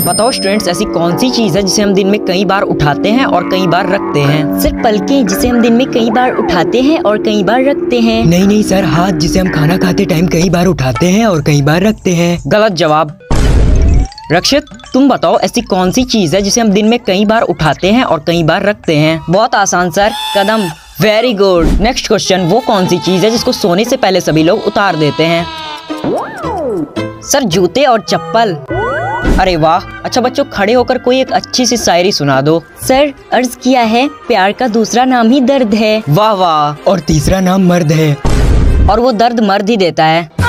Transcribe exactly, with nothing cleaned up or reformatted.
बताओ स्टूडेंट्स, ऐसी कौन सी चीज है जिसे हम दिन में कई बार उठाते हैं और कई बार रखते हैं? सर पलकें, जिसे हम दिन में कई बार उठाते हैं और कई बार रखते हैं। नहीं नहीं सर, हाथ, जिसे हम खाना खाते टाइम कई बार उठाते हैं और कई बार रखते हैं। गलत जवाब। रक्षित, तुम बताओ ऐसी कौन सी चीज है जिसे हम दिन में कई बार उठाते हैं और कई बार रखते हैं? बहुत आसान सर, कदम। Very good. नेक्स्ट क्वेश्चन, वो कौन सी चीज है जिसको सोने से पहले सभी लोग उतार देते हैं? सर जूते और चप्पल। अरे वाह। अच्छा बच्चों, खड़े होकर कोई एक अच्छी सी शायरी सुना दो। सर अर्ज किया है, प्यार का दूसरा नाम ही दर्द है। वाह वाह। और तीसरा नाम मर्द है। और वो दर्द मर्द ही देता है।